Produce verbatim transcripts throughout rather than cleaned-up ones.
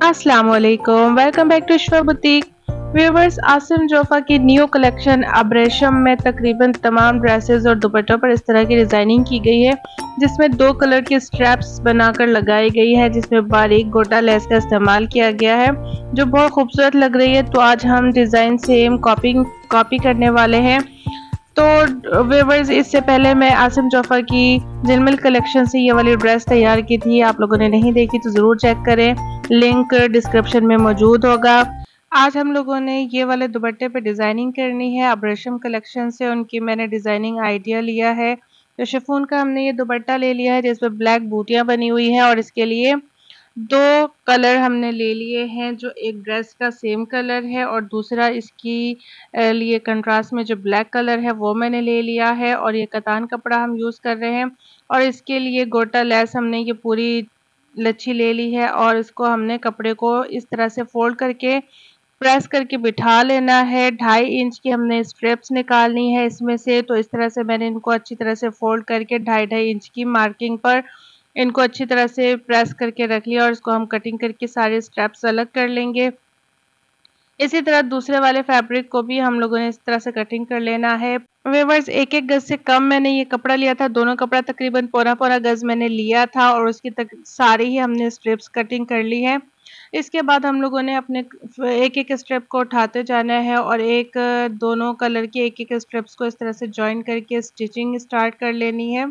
अस्सलाम वालेकुम, welcome back to Shifa boutique. Viewers, Asim Jofa की न्यू कलेक्शन अब रेशम में तकरीबन तमाम ड्रेसेस और दुपट्टों पर इस तरह की डिज़ाइनिंग की गई है, जिसमें दो कलर की स्ट्रैप्स बनाकर लगाई गई है, जिसमें बारीक गोटा लेस का इस्तेमाल किया गया है जो बहुत खूबसूरत लग रही है। तो आज हम डिज़ाइन सेम कॉपी कॉपी करने वाले हैं। तो व्यूवर्स, इससे पहले मैं आसिम जोफा की जिलमिल कलेक्शन से ये वाली ड्रेस तैयार की थी। आप लोगों ने नहीं देखी तो ज़रूर चेक करें, लिंक डिस्क्रिप्शन में मौजूद होगा। आज हम लोगों ने ये वाले दुपट्टे पे डिज़ाइनिंग करनी है। अब रेशम कलेक्शन से उनकी मैंने डिज़ाइनिंग आइडिया लिया है। तो शिफॉन का हमने ये दुपट्टा ले लिया है जिसमें ब्लैक बूटियाँ बनी हुई हैं, और इसके लिए दो कलर हमने ले लिए हैं, जो एक ड्रेस का सेम कलर है और दूसरा इसकी लिए कंट्रास्ट में जो ब्लैक कलर है वो मैंने ले लिया है। और ये कतान कपड़ा हम यूज़ कर रहे हैं, और इसके लिए गोटा लेस हमने ये पूरी लच्छी ले ली है, और इसको हमने कपड़े को इस तरह से फोल्ड करके प्रेस करके बिठा लेना है। ढाई इंच की हमने स्ट्रिप्स निकालनी है इसमें से। तो इस तरह से मैंने इनको अच्छी तरह से फोल्ड करके ढाई ढाई इंच की मार्किंग पर इनको अच्छी तरह से प्रेस करके रख लिया, और इसको हम कटिंग करके सारे स्ट्रैप्स अलग कर लेंगे। इसी तरह दूसरे वाले फैब्रिक को भी हम लोगों ने इस तरह से कटिंग कर लेना है। व्यूअर्स, एक एक गज से कम मैंने ये कपड़ा लिया था, दोनों कपड़ा तकरीबन पौना पौना गज मैंने लिया था, और उसकी तक सारी ही हमने स्ट्रिप्स कटिंग कर ली है। इसके बाद हम लोगों ने अपने एक एक स्ट्रिप को उठाते जाना है, और एक दोनों कलर के एक एक स्ट्रिप्स को इस तरह से जॉइन करके स्टिचिंग स्टार्ट कर लेनी है।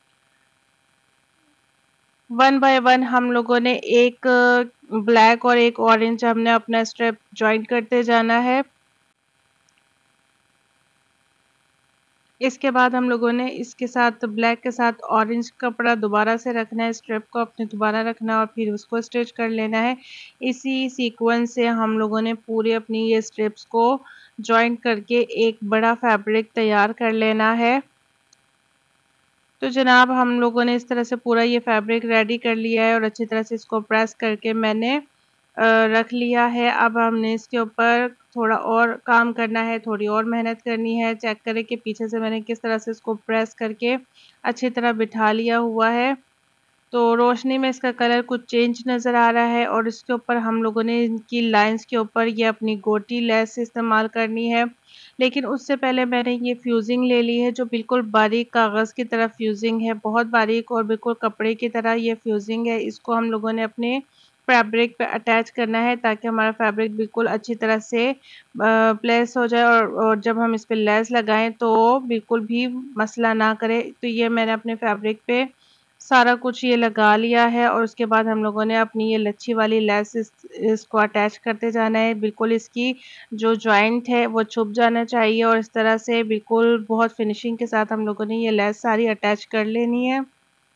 वन बाय वन हम लोगों ने एक ब्लैक और एक ऑरेंज हमने अपना स्ट्रिप जॉइन करते जाना है। इसके बाद हम लोगों ने इसके साथ ब्लैक के साथ ऑरेंज कपड़ा दोबारा से रखना है, स्ट्रिप को अपने दोबारा रखना है और फिर उसको स्टिच कर लेना है। इसी सीक्वेंस से हम लोगों ने पूरी अपनी ये स्ट्रिप्स को जॉइन करके एक बड़ा फैब्रिक तैयार कर लेना है। तो जनाब, हम लोगों ने इस तरह से पूरा ये फैब्रिक रेडी कर लिया है, और अच्छी तरह से इसको प्रेस करके मैंने रख लिया है। अब हमने इसके ऊपर थोड़ा और काम करना है, थोड़ी और मेहनत करनी है। चेक करें कि पीछे से मैंने किस तरह से इसको प्रेस करके अच्छी तरह बिठा लिया हुआ है। तो रोशनी में इसका कलर कुछ चेंज नज़र आ रहा है, और इसके ऊपर हम लोगों ने इनकी लाइंस के ऊपर ये अपनी गोटी लेस इस्तेमाल करनी है। लेकिन उससे पहले मैंने ये फ्यूजिंग ले ली है, जो बिल्कुल बारीक कागज़ की तरह फ्यूजिंग है, बहुत बारीक और बिल्कुल कपड़े की तरह ये फ्यूजिंग है। इसको हम लोगों ने अपने फैब्रिक पे अटैच करना है, ताकि हमारा फैब्रिक बिल्कुल अच्छी तरह से प्लेस हो जाए, और, और जब हम इस पर लेस लगाएं तो बिल्कुल भी मसला ना करे। तो ये मैंने अपने फैब्रिक पे सारा कुछ ये लगा लिया है, और उसके बाद हम लोगों ने अपनी ये लच्छी वाली लेस इस, इसको अटैच करते जाना है। बिल्कुल इसकी जो जॉइंट है वो छुप जाना चाहिए, और इस तरह से बिल्कुल बहुत फिनिशिंग के साथ हम लोगों ने ये लेस सारी अटैच कर लेनी है।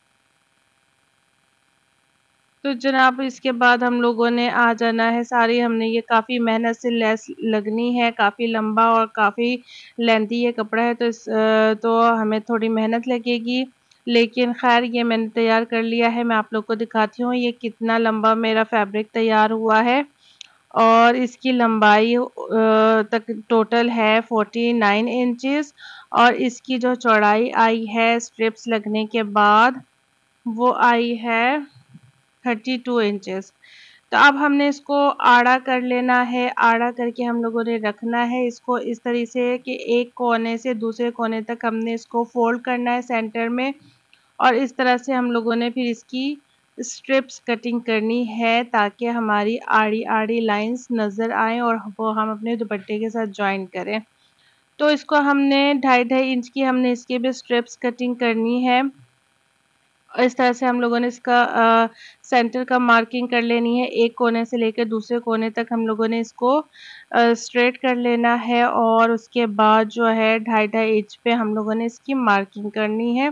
तो जनाब, इसके बाद हम लोगों ने आ जाना है, सारी हमने ये काफ़ी मेहनत से लेस लगनी है, काफ़ी लंबा और काफ़ी लेंथी ये कपड़ा है, तो इस तो हमें थोड़ी मेहनत लगेगी। लेकिन खैर, ये मैंने तैयार कर लिया है। मैं आप लोग को दिखाती हूँ ये कितना लंबा मेरा फैब्रिक तैयार हुआ है, और इसकी लंबाई तक टोटल है फोर्टी नाइन इंचेस, और इसकी जो चौड़ाई आई है स्ट्रिप्स लगने के बाद वो आई है थर्टी टू इंचेस। तो अब हमने इसको आड़ा कर लेना है। आड़ा करके हम लोगों ने रखना है इसको इस तरीके से कि एक कोने से दूसरे कोने तक हमने इसको फोल्ड करना है सेंटर में, और इस तरह से हम लोगों ने फिर इसकी स्ट्रिप्स कटिंग करनी है, ताकि हमारी आड़ी आड़ी लाइंस नज़र आए और वो हम अपने दुपट्टे के साथ जॉइन करें। तो इसको हमने ढाई ढाई इंच की हमने इसकी भी स्ट्रिप्स कटिंग करनी है। इस तरह से हम लोगों ने इसका आ, सेंटर का मार्किंग कर लेनी है। एक कोने से लेकर दूसरे कोने तक हम लोगों ने इसको स्ट्रेट कर लेना है, और उसके बाद जो है ढाई ढाई इंच पे हम लोगों ने इसकी मार्किंग करनी है।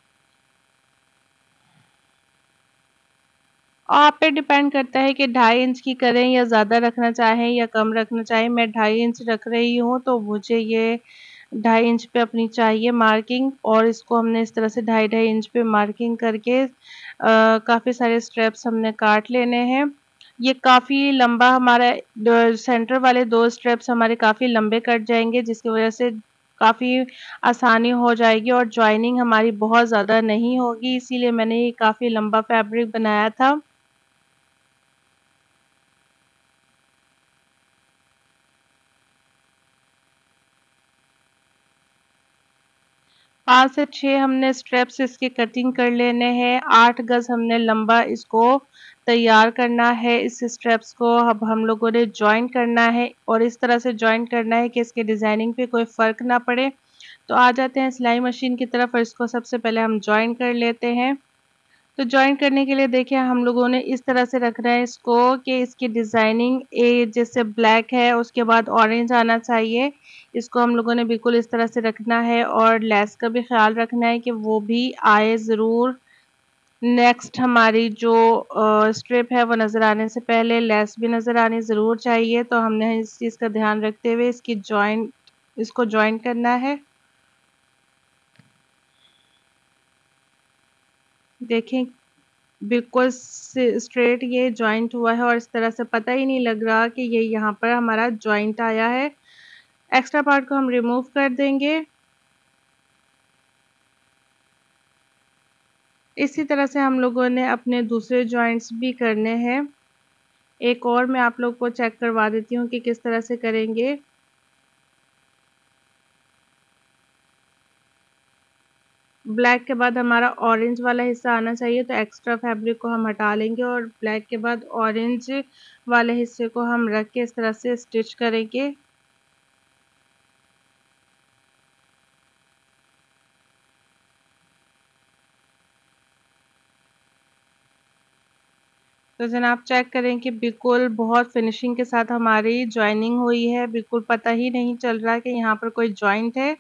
आप पे डिपेंड करता है कि ढाई इंच की करें या ज़्यादा रखना चाहें या कम रखना चाहें। मैं ढाई इंच रख रही हूँ, तो मुझे ये ढाई इंच पे अपनी चाहिए मार्किंग, और इसको हमने इस तरह से ढाई ढाई इंच पे मार्किंग करके काफ़ी सारे स्ट्रेप्स हमने काट लेने हैं। ये काफ़ी लंबा हमारा सेंटर वाले दो स्ट्रेप्स हमारे काफ़ी लंबे कट जाएंगे, जिसकी वजह से काफ़ी आसानी हो जाएगी और जॉइनिंग हमारी बहुत ज़्यादा नहीं होगी। इसीलिए मैंने ये काफ़ी लंबा फैब्रिक बनाया था। पाँच से छः हमने स्ट्रेप्स इसके कटिंग कर लेने हैं। आठ गज हमने लंबा इसको तैयार करना है। इस स्ट्रेप्स को अब हम लोगों ने जॉइन करना है और इस तरह से जॉइन करना है कि इसके डिज़ाइनिंग पे कोई फ़र्क ना पड़े। तो आ जाते हैं सिलाई मशीन की तरफ और इसको सबसे पहले हम जॉइन कर लेते हैं। तो जॉइन करने के लिए देखिए हम लोगों ने इस तरह से रखना है इसको कि इसकी डिज़ाइनिंग ए जैसे ब्लैक है उसके बाद ऑरेंज आना चाहिए। इसको हम लोगों ने बिल्कुल इस तरह से रखना है और लेस का भी ख्याल रखना है कि वो भी आए ज़रूर। नेक्स्ट हमारी जो स्ट्रिप है वो नज़र आने से पहले लेस भी नज़र आनी ज़रूर चाहिए। तो हमने इस चीज़ का ध्यान रखते हुए इसकी जॉइन इसको जॉइन करना है। देखें बिल्कुल स्ट्रेट ये जॉइंट हुआ है और इस तरह से पता ही नहीं लग रहा कि ये यहाँ पर हमारा जॉइंट आया है। एक्स्ट्रा पार्ट को हम रिमूव कर देंगे। इसी तरह से हम लोगों ने अपने दूसरे जॉइंट्स भी करने हैं। एक और मैं आप लोग को चेक करवा देती हूँ कि किस तरह से करेंगे। ब्लैक के बाद हमारा ऑरेंज वाला हिस्सा आना चाहिए तो एक्स्ट्रा फैब्रिक को हम हटा लेंगे और ब्लैक के बाद ऑरेंज वाले हिस्से को हम रख के इस तरह से स्टिच करेंगे। तो जनाब चेक करें कि बिल्कुल बहुत फिनिशिंग के साथ हमारी जॉइनिंग हुई है। बिल्कुल पता ही नहीं चल रहा कि यहाँ पर कोई जॉइंट है।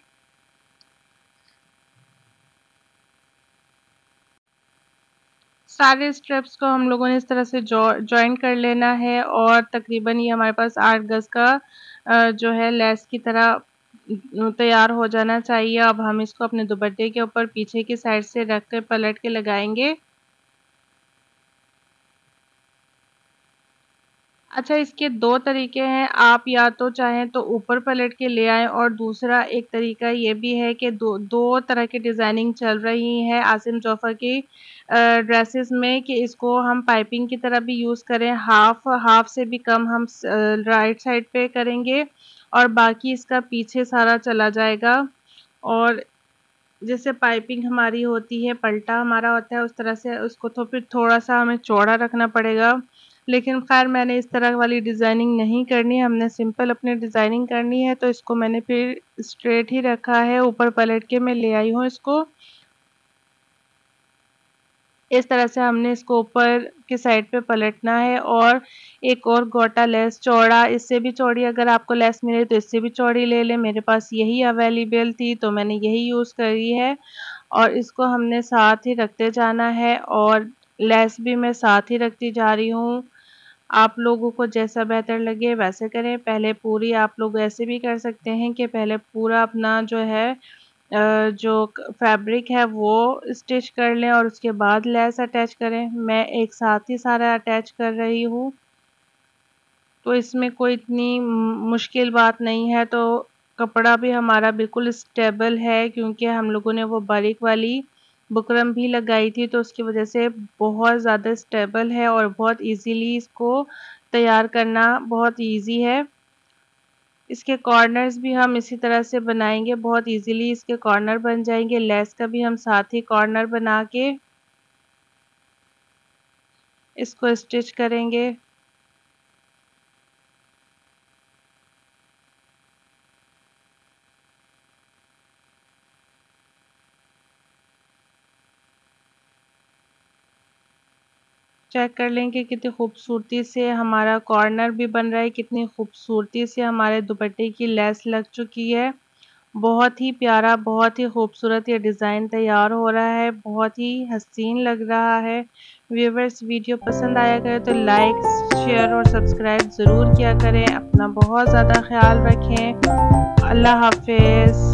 सारे स्ट्रिप्स को हम लोगों ने इस तरह से जॉइन कर लेना है और तकरीबन ये हमारे पास आठ गज का जो है लेस की तरह तैयार हो जाना चाहिए। अब हम इसको अपने दुपट्टे के ऊपर पीछे की साइड से रख कर पलट के लगाएंगे। अच्छा इसके दो तरीके हैं, आप या तो चाहें तो ऊपर पलट के ले आएँ और दूसरा एक तरीका ये भी है कि दो दो तरह की डिज़ाइनिंग चल रही है आसिम जोफ़ा की ड्रेसेस में कि इसको हम पाइपिंग की तरह भी यूज़ करें। हाफ हाफ से भी कम हम राइट साइड पे करेंगे और बाकी इसका पीछे सारा चला जाएगा और जैसे पाइपिंग हमारी होती है पल्टा हमारा होता है उस तरह से उसको तो फिर थोड़ा सा हमें चौड़ा रखना पड़ेगा। लेकिन खैर मैंने इस तरह वाली डिज़ाइनिंग नहीं करनी, हमने सिंपल अपनी डिज़ाइनिंग करनी है तो इसको मैंने फिर स्ट्रेट ही रखा है। ऊपर पलट के मैं ले आई हूँ इसको। इस तरह से हमने इसको ऊपर की साइड पे पलटना है और एक और गोटा लेस चौड़ा, इससे भी चौड़ी अगर आपको लेस मिले तो इससे भी चौड़ी ले लें। मेरे पास यही अवेलेबल थी तो मैंने यही यूज़ करी है और इसको हमने साथ ही रखते जाना है और लेस भी मैं साथ ही रखती जा रही हूँ। आप लोगों को जैसा बेहतर लगे वैसे करें। पहले पूरी आप लोग ऐसे भी कर सकते हैं कि पहले पूरा अपना जो है जो फैब्रिक है वो स्टिच कर लें और उसके बाद लेस अटैच करें। मैं एक साथ ही सारा अटैच कर रही हूँ तो इसमें कोई इतनी मुश्किल बात नहीं है। तो कपड़ा भी हमारा बिल्कुल स्टेबल है क्योंकि हम लोगों ने वो बारीक वाली बुकरम भी लगाई थी तो उसकी वजह से बहुत ज़्यादा स्टेबल है और बहुत इजीली इसको तैयार करना बहुत इजी है। इसके कॉर्नर्स भी हम इसी तरह से बनाएंगे, बहुत इजीली इसके कॉर्नर बन जाएंगे। लेस का भी हम साथ ही कॉर्नर बना के इसको स्टिच करेंगे। चेक कर लें कि कितनी खूबसूरती से हमारा कॉर्नर भी बन रहा है, कितनी खूबसूरती से हमारे दुपट्टे की लेस लग चुकी है। बहुत ही प्यारा, बहुत ही खूबसूरत ये डिज़ाइन तैयार हो रहा है, बहुत ही हसीन लग रहा है। व्यूअर्स वीडियो पसंद आया करे तो लाइक, शेयर और सब्सक्राइब ज़रूर किया करें। अपना बहुत ज़्यादा ख्याल रखें। अल्लाह हाफ़िज़।